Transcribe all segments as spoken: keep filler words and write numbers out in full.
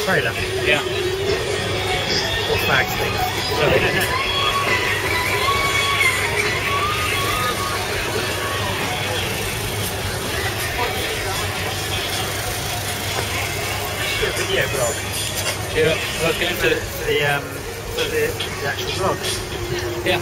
trailer. Yeah. Or flag thing. Do a video vlog. Yeah. Well, going to For the um for the, the actual vlog. yeah.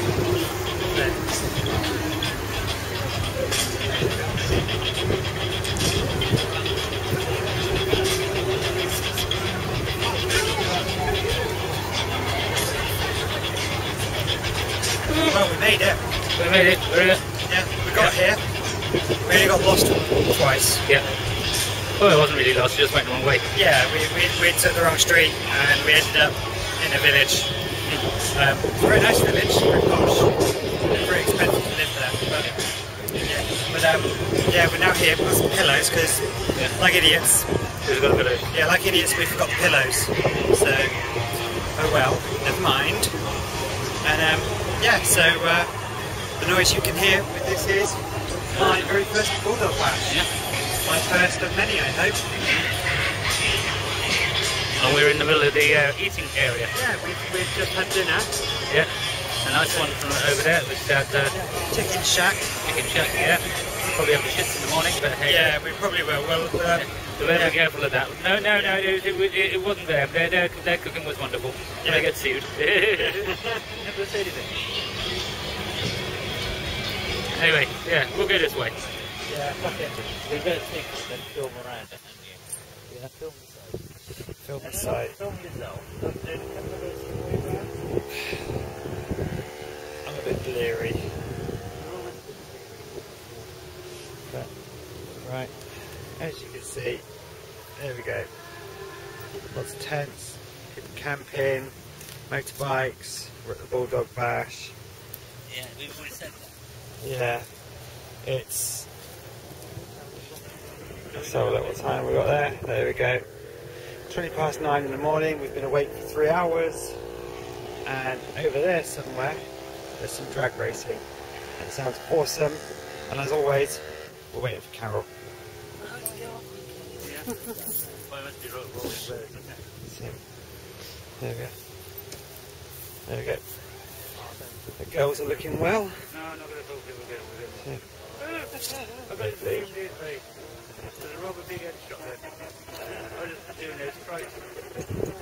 Well, we made it. We made it. We're in it. Yeah, we got here. We only got lost twice. Yeah. Oh, it wasn't really lost. We just went the wrong way. Yeah, we, we, we took the wrong street and we ended up in a village. Um, very nice village, very posh. Very expensive to live there. But yeah, but, um, yeah we're now here. We've got some pillows because, Yeah. like idiots, We've got a bit of. yeah, like idiots, we forgot the pillows. So, oh well, never mind. And um, yeah, so uh, the noise you can hear with this is my very first Bulldog Bash. Yeah. My first of many, I hope. And we're in the middle of the uh, eating area. Yeah, we've, we've just had dinner. Yeah. A nice one from over there, which had uh, Chicken shack. chicken shack. Yeah. Probably have the shits in the morning, but hey. Yeah, we probably will. Well, uh, Yeah. So better yeah. be careful of that. No, no, no, it, it, it, it wasn't them. Their, their, their cooking was wonderful. Yeah. They get sued. Never say anything. Anyway, yeah, we'll go this way. Yeah, fuck it. We better take it and film around it. Yeah, film the side. Film the side. Film yourself. I'm a bit bleary. But, right, as you can see, there we go. Lots of tents, people camping, motorbikes. We're at the Bulldog Bash. Yeah, we've already said that. Yeah, it's. Let's have a look what time we got there. There we go. twenty past nine in the morning. We've been awake for three hours. And over there somewhere, there's some drag racing. It sounds awesome. And as always, we're waiting for Carol. Yeah. Well, it must be rolling birds, isn't it? So, there we go. There we go. The girls are looking well. No, I'm not going to talk to you again. Yeah. I've got to see him do it, mate. There's a rubber big head shot there. I'm just doing this price.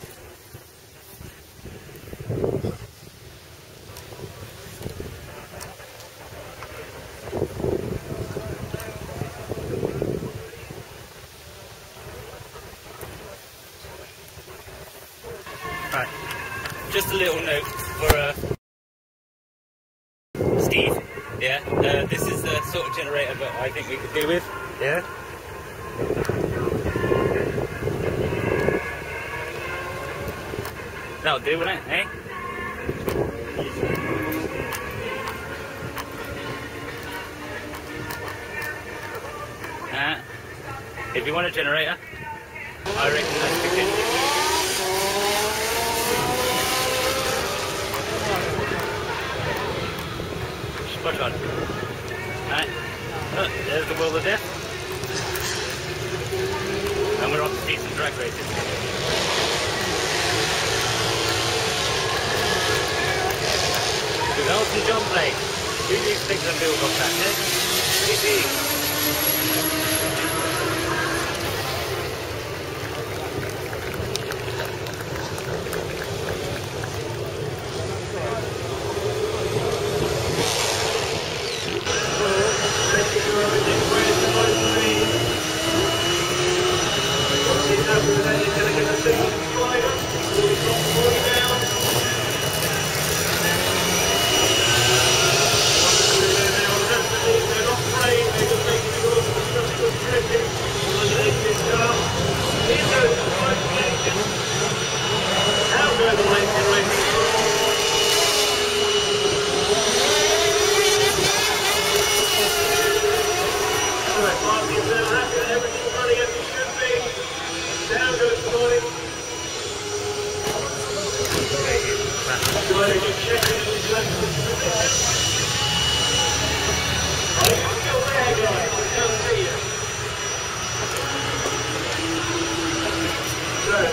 Right. Just a little note for uh, Steve. Yeah, uh, this is the sort of generator that I think we could do with. Yeah? That'll do, won't it, eh? Uh, if you want a generator, I reckon that's the good. Spot on. Right. Oh, there's the world of death. And we're off to see some drag races. With Elton John play. Who do you think the build of that, eh? Easy.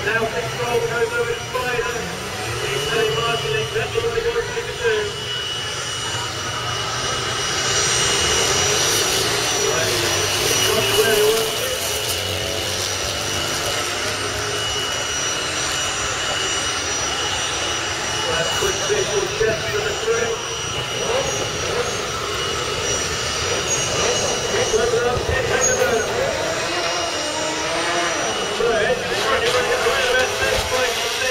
Now control goes over to Spider. He's telling Martin exactly what he wants him to do. Right. Not where he wants it. Right, quick visual check for the crew. Close it up, hit the motor. So, engine is running, running at around about thirty-five percent.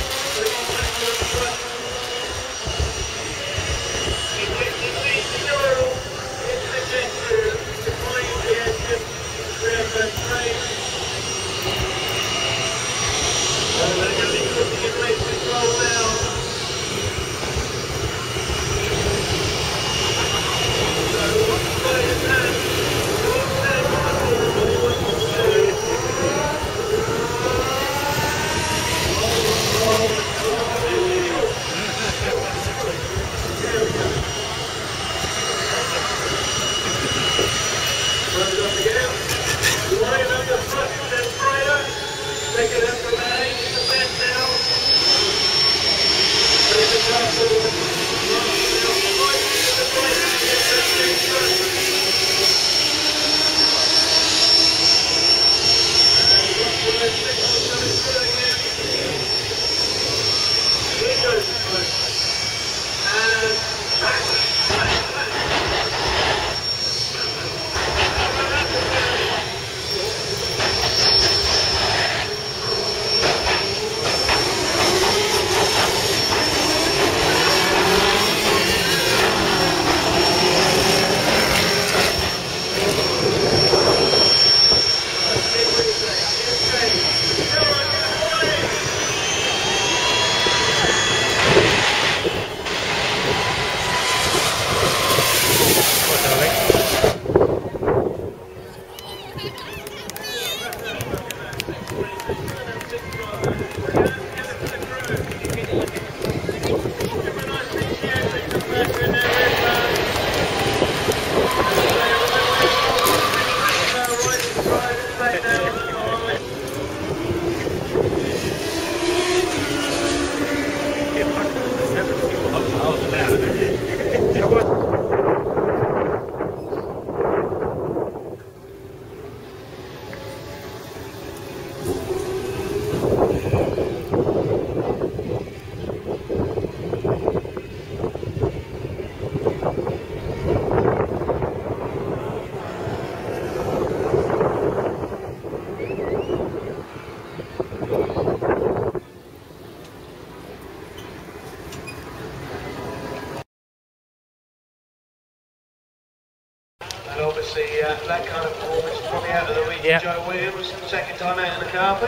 And obviously uh, that kind of performance is probably out of the reach of Yeah. Joe Williams, second time out in the carpet.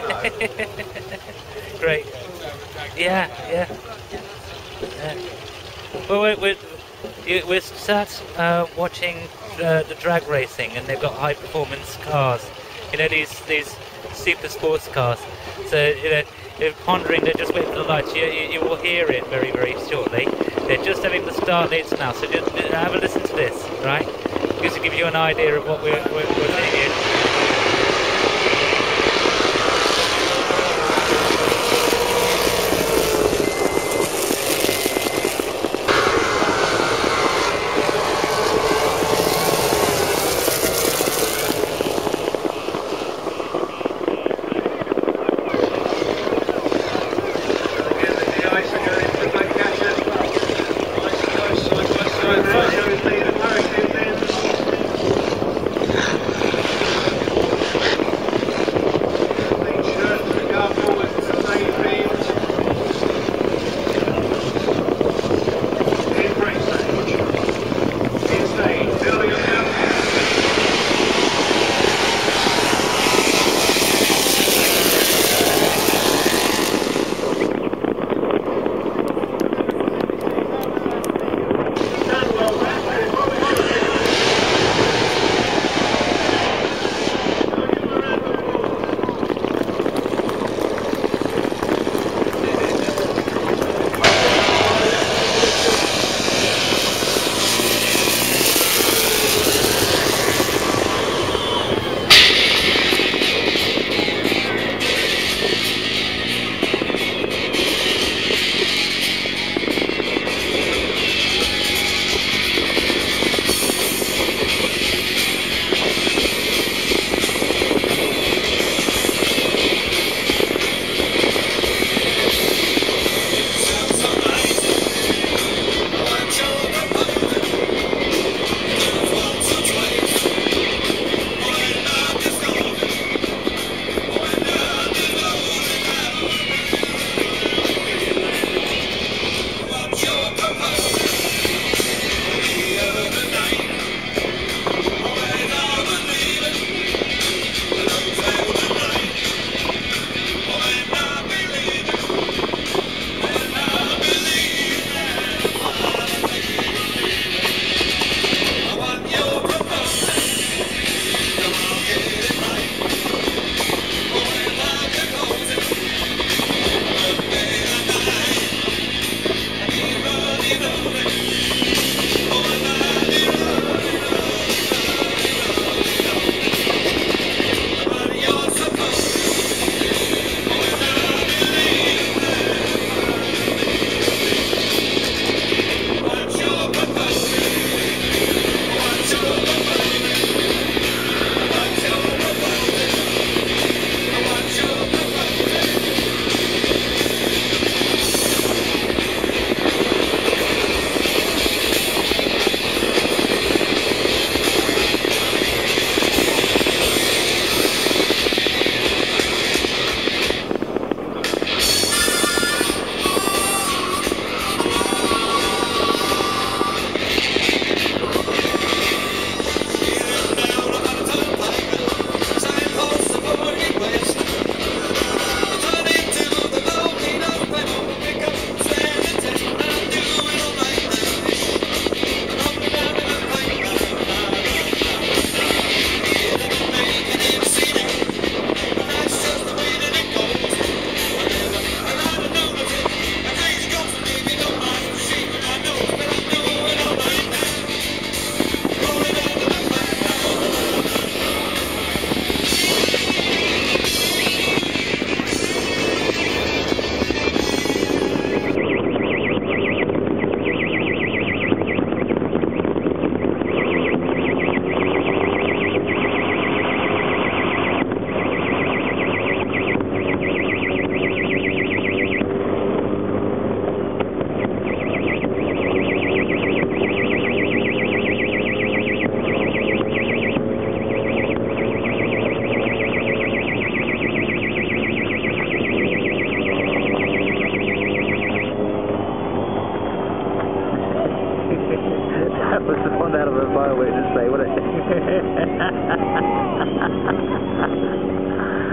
Great. Yeah, yeah. yeah. Well, we're, we're, you- we're sat uh, watching uh, the drag racing, and they've got high performance cars. You know, these these super sports cars. So, you know, they're pondering, they're just waiting for the lights. You, you, you will hear it very, very shortly. They're just having the start dates now, so just just have a listen to this, right? Just to give you an idea of what we're, we're, we're seeing here. Right, That was one out of a violin to say, wasn't it?